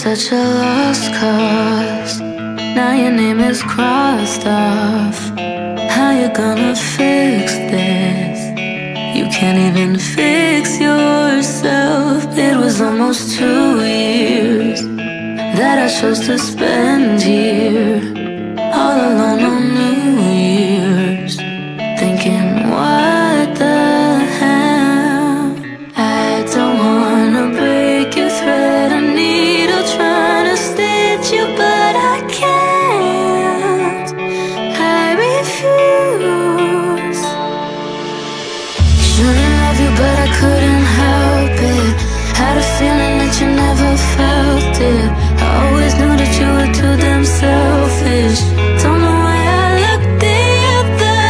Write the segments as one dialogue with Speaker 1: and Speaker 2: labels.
Speaker 1: such a lost cause. Now your name is crossed off. How you gonna fix this? You can't even fix yourself. It was almost 2 years that I chose to spend here, all alone on New Year's, thinking, what the hell? I don't wanna break your thread, a needle trying to stitch you, but I can't. I refuse. Shouldn't love you, but I couldn't help it. Had a feeling that you never felt it. I always knew that you were too damn selfish. Don't know why I looked the other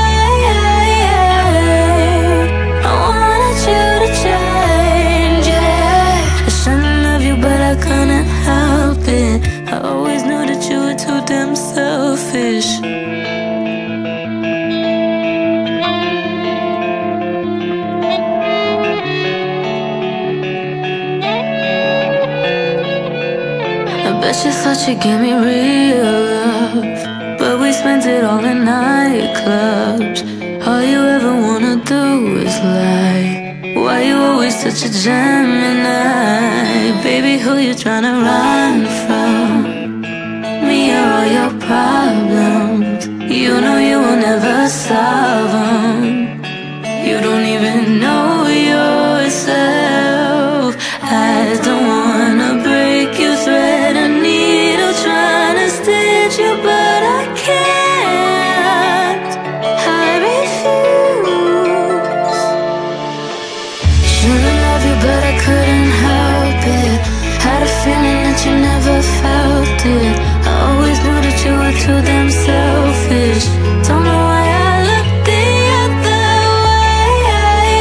Speaker 1: way. I wanted you to change, yeah. I shouldn't love you, but I couldn't help it. I always knew that you were too damn selfish. Bet you thought you gave me real love, but we spent it all in nightclubs. All you ever wanna do is lie. Why you always such a Gemini? Baby, who you tryna run from? Me or all your problems? You know you will never solve them. You don't even know yourself. I don't wanna break your thread, a needle trying to stitch you, but I can't. I refuse. Shouldn't love you, but I couldn't help it. Had a feeling that you never felt it. I always knew that you were too damn selfish. Don't know why I looked the other way.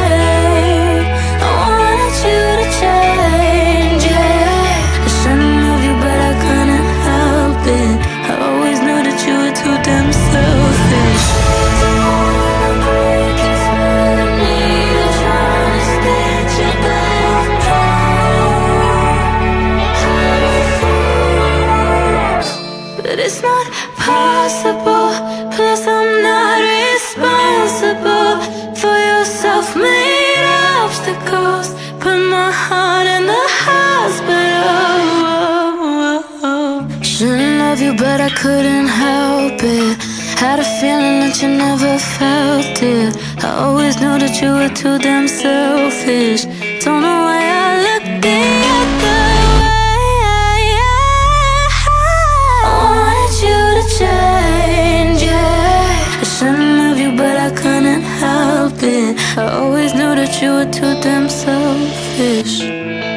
Speaker 1: I wanted you to change, yeah. I shouldn't love you, but I couldn't help it. I always knew that you were too damn selfish. But it's not possible, plus I'm not responsible for your self-made obstacles. Put my heart in the hospital. Shouldn't love you, but I couldn't help it. Had a feeling that you never felt it. I always knew that you were too damn selfish. Don't know why I looked the other way. I wanted you to change, yeah. I shouldn't love you, but I couldn't help it. I always knew that you were too damn selfish.